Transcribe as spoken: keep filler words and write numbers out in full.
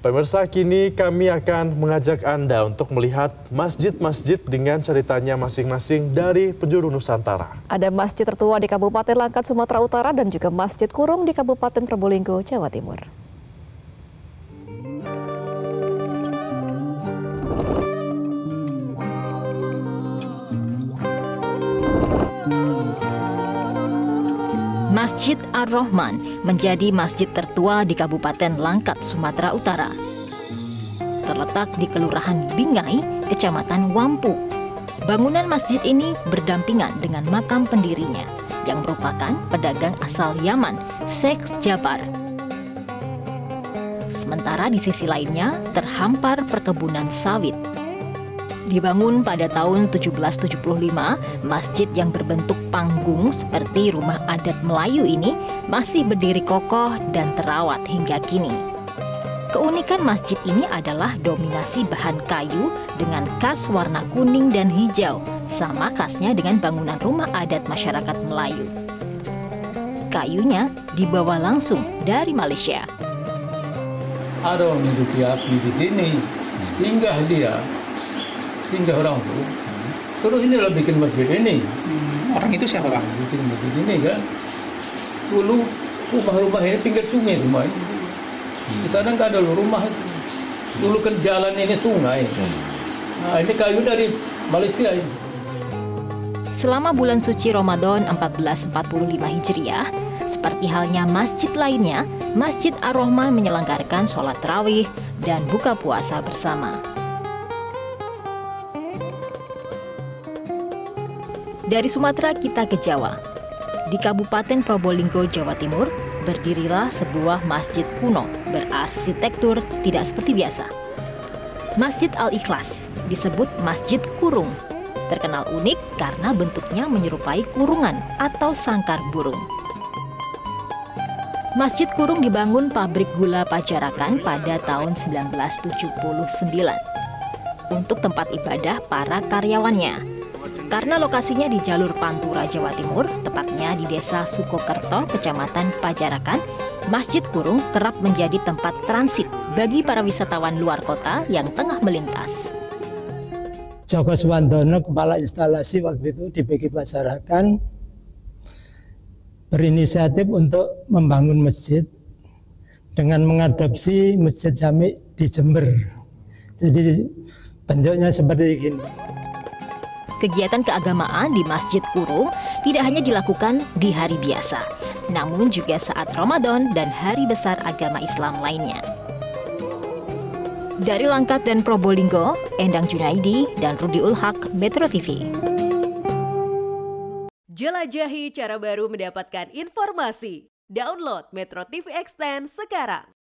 Pemirsa, kini kami akan mengajak Anda untuk melihat masjid-masjid dengan ceritanya masing-masing dari penjuru Nusantara. Ada masjid tertua di Kabupaten Langkat, Sumatera Utara dan juga Masjid Kurung di Kabupaten Probolinggo, Jawa Timur. Masjid Ar-Rahman menjadi masjid tertua di Kabupaten Langkat, Sumatera Utara. Terletak di Kelurahan Bingai, Kecamatan Wampu. Bangunan masjid ini berdampingan dengan makam pendirinya yang merupakan pedagang asal Yaman, Sheikh Jabar. Sementara di sisi lainnya terhampar perkebunan sawit. Dibangun pada tahun tujuh belas tujuh puluh lima, masjid yang berbentuk panggung seperti rumah adat Melayu ini masih berdiri kokoh dan terawat hingga kini. Keunikan masjid ini adalah dominasi bahan kayu dengan khas warna kuning dan hijau, sama khasnya dengan bangunan rumah adat masyarakat Melayu. Kayunya dibawa langsung dari Malaysia. Ada orang hidup api di sini, singgah dia. Singgah orang itu, terus inilah bikin masjid ini. Hmm, orang itu siapa, Pak? Bikin masjid ini kan. Dulu rumah-rumah ini pinggir sungai semua. Di sana nggak ada rumah. Dulu kan jalan ini sungai. Nah, ini kayu dari Malaysia. Selama bulan suci Ramadan seribu empat ratus empat puluh lima Hijriah, seperti halnya masjid lainnya, Masjid Ar-Rahman menyelenggarakan sholat tarawih dan buka puasa bersama. Dari Sumatera kita ke Jawa. Di Kabupaten Probolinggo, Jawa Timur, berdirilah sebuah masjid kuno berarsitektur tidak seperti biasa. Masjid Al-Ikhlas disebut Masjid Kurung. Terkenal unik karena bentuknya menyerupai kurungan atau sangkar burung. Masjid Kurung dibangun pabrik gula Pajarakan pada tahun seribu sembilan ratus tujuh puluh sembilan untuk tempat ibadah para karyawannya. Karena lokasinya di jalur Pantura, Jawa Timur, tepatnya di Desa Sukokerto, Kecamatan Pajarakan, Masjid Kurung kerap menjadi tempat transit bagi para wisatawan luar kota yang tengah melintas. Joko Suwandono, kepala instalasi waktu itu di B G Pajarakan, berinisiatif untuk membangun masjid dengan mengadopsi Masjid Jami di Jember. Jadi bentuknya seperti ini. Kegiatan keagamaan di Masjid Kurung tidak hanya dilakukan di hari biasa, namun juga saat Ramadan dan hari besar agama Islam lainnya. Dari Langkat dan Probolinggo, Endang Junaidi dan Rudi Ulhak, Metro T V. Jelajahi cara baru mendapatkan informasi. Download Metro T V Extend sekarang.